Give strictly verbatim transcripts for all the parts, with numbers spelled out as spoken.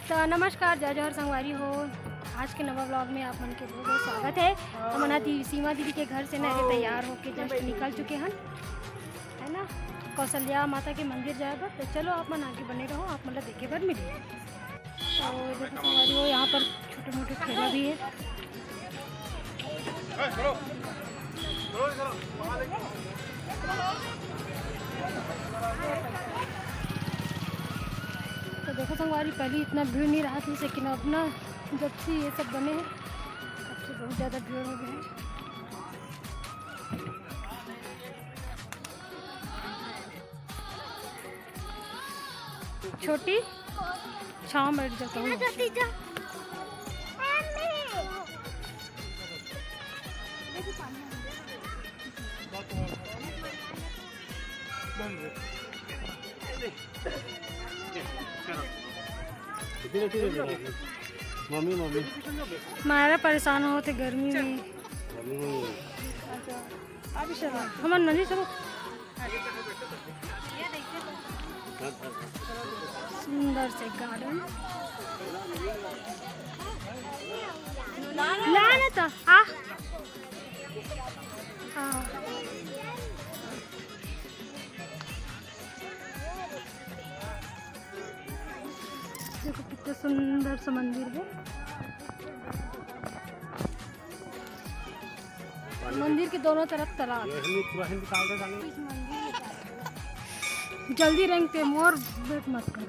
तो नमस्कार, जय जौहर संगवारी हो। आज के नवा ब्लॉग में आप मन के बहुत बहुत स्वागत है। तो मना दी सीमा दीदी के घर से ना तैयार होके जस्ट निकल चुके हैं, है ना, कौशल्या माता के मंदिर जाए पर। तो चलो आप मन आगे बने रहो, आप मतलब देखे पर मिलिए। तो देखो संगवारी हो, यहाँ पर छोटे मोटे ठेला भी है। तो देखो संगवारी, पहले इतना भीड़ नहीं रहा थी, लेकिन अब ना जब से ये सब बने हैं तब से बहुत ज़्यादा भीड़ हो गई है। छोटी छाँव में बैठ जाता हूँ। मम्मी मम्मी मारा परेशान होते गर्मी में। हमार नदी सब सुंदर से गार्डन लाना था। आ हाँ, देखो कितना सुंदर सा मंदिर है। मंदिर के दोनों तरफ तालाब। जल्दी रंग पे मोर वेट मत कर।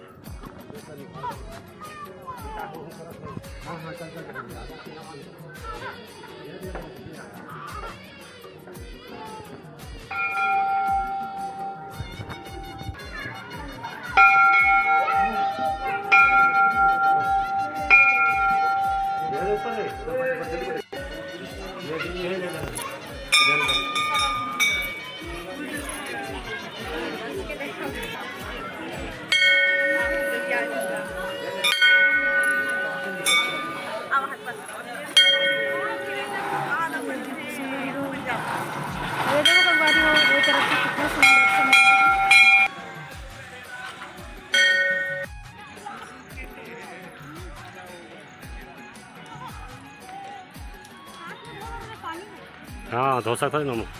हाँ धो सकता है नमो।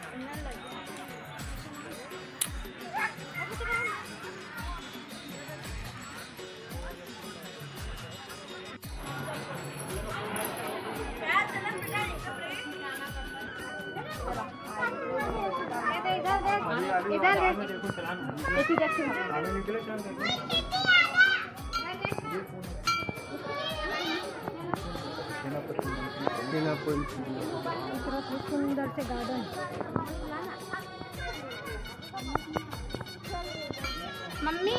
इधर सुंदर से गार्डन। मम्मी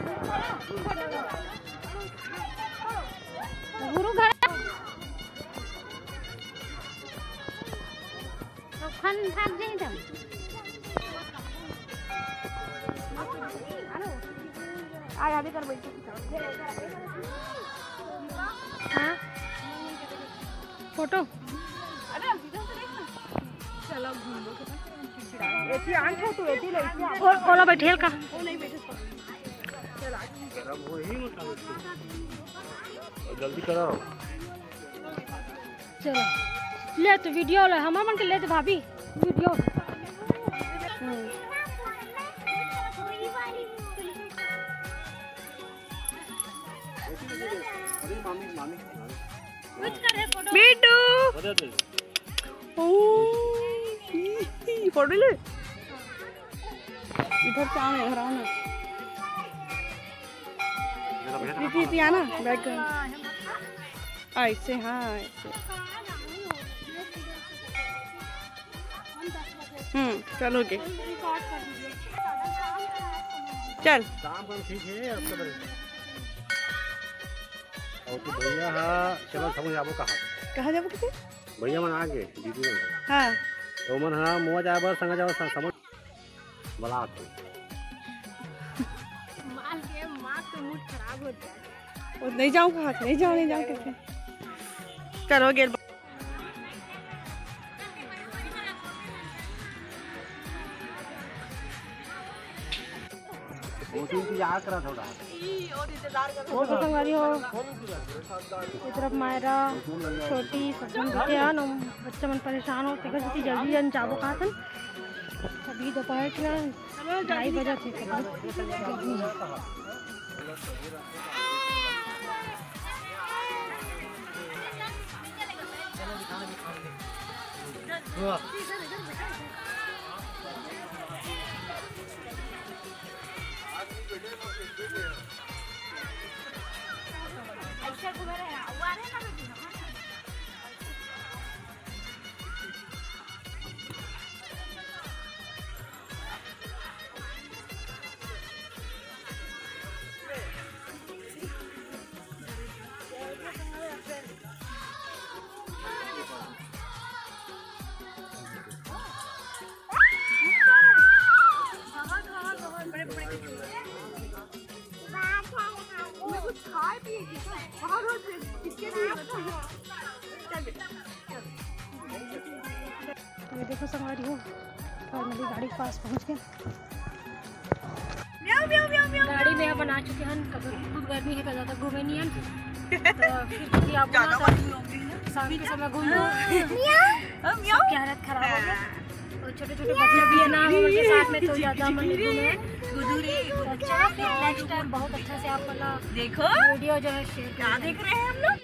गुरु घर तो खन भाग जाए तुम। आ आगे कर बैठ। हाँ फोटो चलो घूम एती आंख हो तू एती ले और कोला बैठेल का वो नहीं बैठे चल आगे वो ही मत जल्दी करो। चलो ले तो वीडियो ले हमार मन के ले तो भाभी वीडियो। मीटू फोटो ले इधर से आने घर आना दीदी आना बैठ कर ऐसे। हाँ ऐसे। हम्म चलोगे चल ठीक है। और तो भैया हाँ चलो समझ जाबो कहाँ कहाँ जाबो किसे भैया मन आगे दीदी मन। हाँ तो मन हाँ मुआ जाए बस संग जाओ समझ बला तो माल के माँ तो मूड खराब हो जाए। और नहीं जाऊँ कहाँ नहीं जाऊँ नहीं जाऊँ कैसे करोगे। वो इंतजार करा थोड़ा। देखो संगवारी हो इस तरफ मायरा छोटी सब मन दिखे हन और बच्चा मन परेशान हो तेकर सेती जल्दी जन जाबो का हन। अभी दोपहर के ना ढाई बजे थे गर्मी है। ये देखो संगवारी हो फाइनली गाड़ी के पास पहुंच गए। गाड़ी में अपन आ चुके हैं। खूब गर्मी है का ज़्यादा घूमे नहीं हैं तो फिर कभी आप शाम के समय घूम लो सबकी हालत खराब हो गया और छोटे छोटे बच्चे भी है ना उनके साथ में तो ज़्यादा मन घूमे। अच्छा नेक्स्ट टाइम बहुत अच्छा से आप मतलब देखो वीडियो जो है शेयर क्या देख रहे हैं हम लोग।